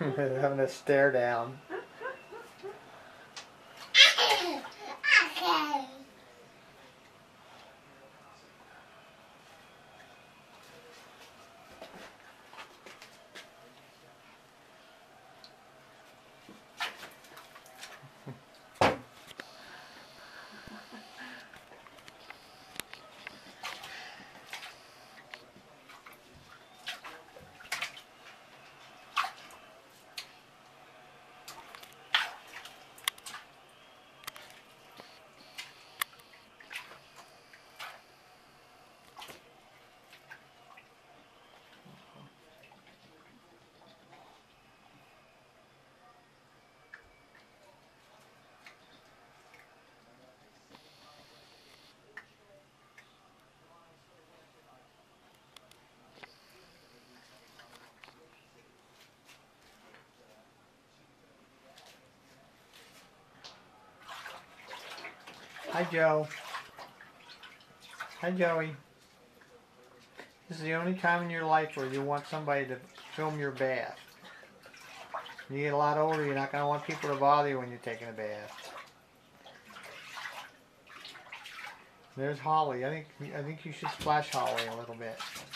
Having a stare down. Hi, Joe. Hi, Joey. This is the only time in your life where you want somebody to film your bath. When you get a lot older, you're not going to want people to bother you when you're taking a bath. There's Holly. I think you should splash Holly a little bit.